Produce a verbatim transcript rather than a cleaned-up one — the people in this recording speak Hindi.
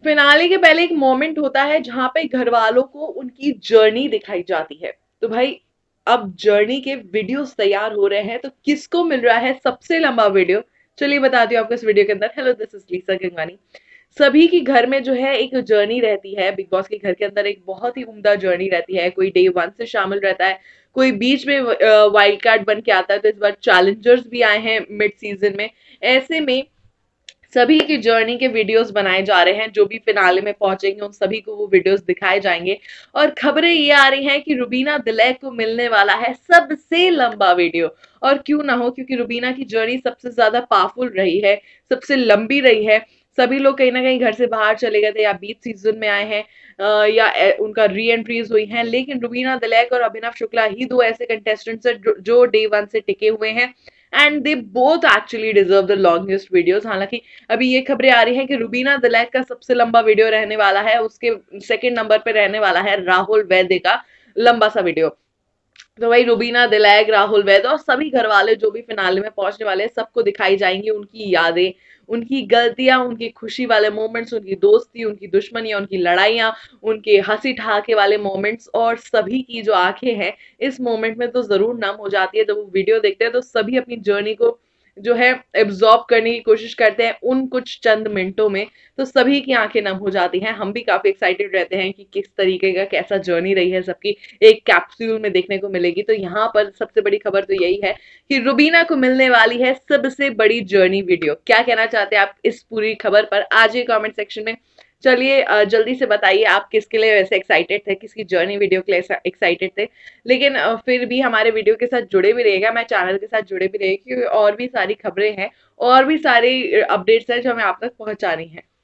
फिनाले के पहले एक मोमेंट होता है जहां पे घर वालों को उनकी जर्नी दिखाई जाती है। तो भाई अब जर्नी के वीडियोस तैयार हो रहे हैं, तो किसको मिल रहा है सबसे लंबा वीडियो? चलिए बताती हूँ आपको इस वीडियो के अंदर। Hello, this is Lisa Gangwani. सभी की घर में जो है एक जर्नी रहती है। बिग बॉस के घर के अंदर एक बहुत ही उम्दा जर्नी रहती है। कोई डे वन से शामिल रहता है, कोई बीच में वाइल्ड कार्ड बन के आता है। तो इस बार चैलेंजर्स भी आए हैं मिड सीजन में। ऐसे में सभी की जर्नी के वीडियोस बनाए जा रहे हैं। जो भी फिनाले में पहुंचेंगे उन सभी को वो वीडियोस दिखाए जाएंगे। और खबरें ये आ रही हैं कि रुबीना दिलैक को मिलने वाला है सबसे लंबा वीडियो। और क्यों ना हो, क्योंकि रुबीना की जर्नी सबसे ज्यादा पावरफुल रही है, सबसे लंबी रही है। सभी लोग कहीं ना कहीं घर से बाहर चले गए थे, या बीच सीजन में आए हैं, अ, या ए, उनका री एंट्रीज हुई हैं। लेकिन रुबीना दिलैक और अभिनव शुक्ला ही दो ऐसे कंटेस्टेंट्स हैं जो, जो डे वन से टिके हुए हैं। And they both actually deserve the longest videos. हालांकि अभी ये खबरें आ रही हैं कि रुबीना दिलैक का सबसे लंबा वीडियो रहने वाला है, उसके सेकंड नंबर पे रहने वाला है राहुल वैद्य का लंबा सा वीडियो। तो वही रुबीना दिलैक, राहुल वैद्य और सभी घर वाले जो भी फिनाले में पहुंचने वाले हैं, सबको दिखाई जाएंगी उनकी यादें, उनकी गलतियां, उनकी खुशी वाले मोमेंट्स, उनकी दोस्ती, उनकी दुश्मनियां, उनकी लड़ाइयां, उनके हंसी ठहाके वाले मोमेंट्स। और सभी की जो आंखें हैं इस मोमेंट में तो जरूर नम हो जाती है। जब वो वीडियो देखते हैं तो सभी अपनी जर्नी को जो है एब्जॉर्ब करने की कोशिश करते हैं उन कुछ चंद मिनटों में। तो सभी की आंखें नम हो जाती हैं। हम भी काफी एक्साइटेड रहते हैं कि किस तरीके का कैसा जर्नी रही है सबकी, एक कैप्सूल में देखने को मिलेगी। तो यहाँ पर सबसे बड़ी खबर तो यही है कि रुबीना को मिलने वाली है सबसे बड़ी जर्नी वीडियो। क्या कहना चाहते हैं आप इस पूरी खबर पर? आज ये कमेंट सेक्शन में चलिए अ, जल्दी से बताइए आप किसके लिए वैसे एक्साइटेड थे, किसकी जर्नी वीडियो के लिए एक्साइटेड थे। लेकिन अ, फिर भी हमारे वीडियो के साथ जुड़े भी रहेगा, मैं चैनल के साथ जुड़े भी रहेगी, क्योंकि और भी सारी खबरें हैं और भी सारी अपडेट्स हैं जो हमें आप तक पहुंचानी है।